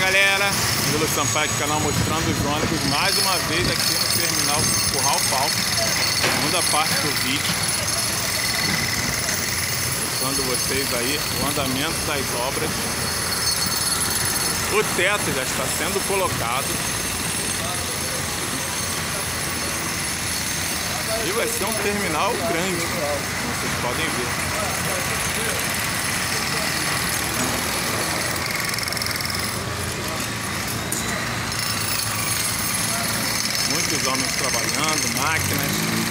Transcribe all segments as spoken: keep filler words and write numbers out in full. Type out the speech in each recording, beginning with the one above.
galera, Vila Sampaio, canal mostrando os ônibus mais uma vez aqui no terminal Curral Pau, segunda parte do vídeo, mostrando vocês aí o andamento das obras. O teto já está sendo colocado e vai ser um terminal grande, como vocês podem ver. Muitos homens trabalhando, máquinas.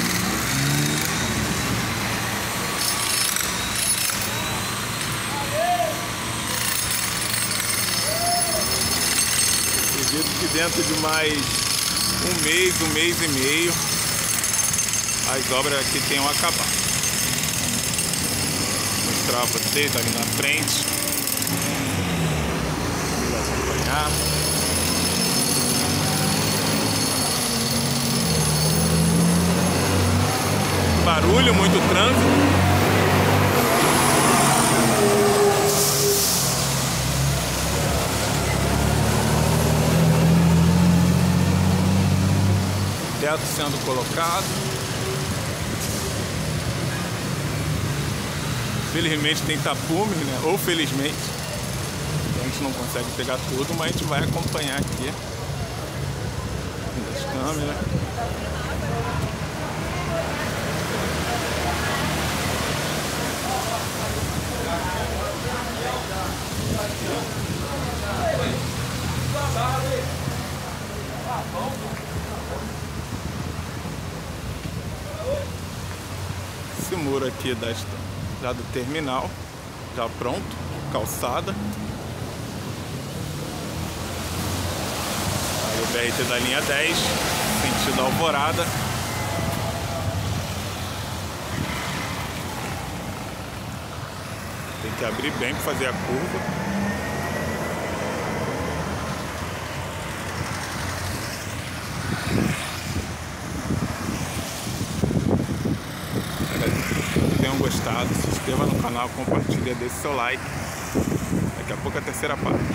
Acredito que dentro de mais um mês, um mês e meio, as obras aqui tenham acabado. Vou mostrar a vocês ali na frente. Vamos acompanhar. Barulho, muito trânsito. Teto sendo colocado. Felizmente tem tapume, né? Ou felizmente. A gente não consegue pegar tudo, mas a gente vai acompanhar aqui as câmeras. Esse muro aqui desta, já do terminal, já pronto, calçada. Aí o B R T da linha dez, sentido Alvorada. Tem que abrir bem para fazer a curva. Tenham gostado, se inscreva no canal, compartilha, deixe seu like. Daqui a pouco a terceira parte.